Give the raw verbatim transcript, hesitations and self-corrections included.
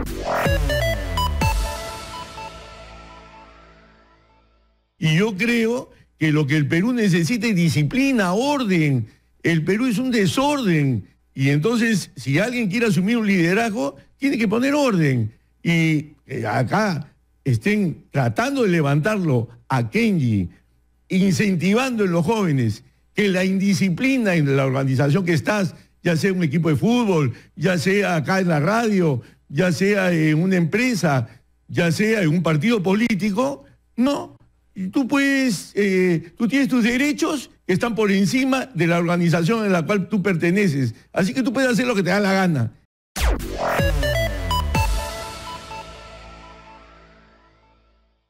Y yo creo que lo que el Perú necesita es disciplina, orden. El Perú es un desorden. Y entonces, si alguien quiere asumir un liderazgo, tiene que poner orden. Y eh, acá estén tratando de levantarlo a Kenji, incentivando en los jóvenes que la indisciplina en la organización que estás, ya sea un equipo de fútbol, ya sea acá en la radio, ya sea en una empresa, ya sea en un partido político, no. Tú puedes, eh, tú tienes tus derechos que están por encima de la organización en la cual tú perteneces. Así que tú puedes hacer lo que te da la gana.